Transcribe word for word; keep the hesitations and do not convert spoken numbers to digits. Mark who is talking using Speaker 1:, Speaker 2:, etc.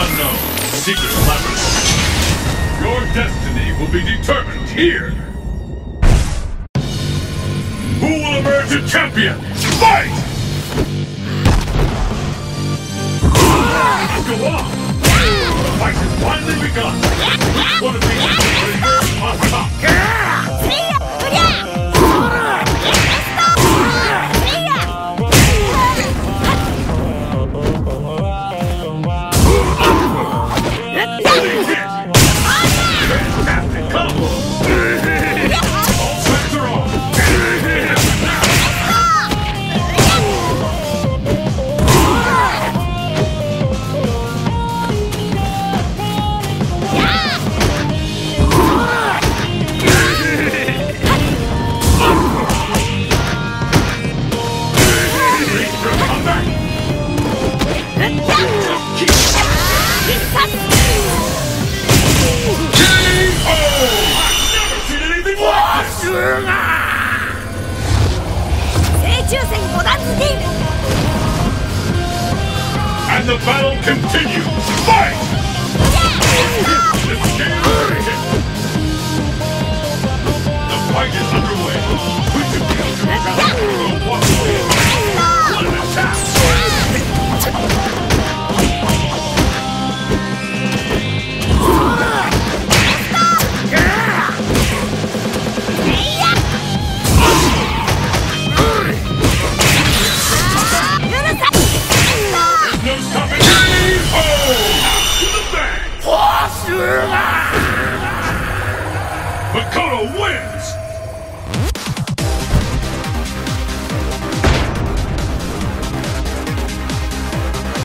Speaker 1: unknown secret laboratory. Your destiny will be determined here. Who will emerge a champion? Fight! Go on! The fight has finally begun! Which one of these will emerge on top? Fantastic combo! All bets are off! And the battle continues! Fight! The fight is underway! Which of you two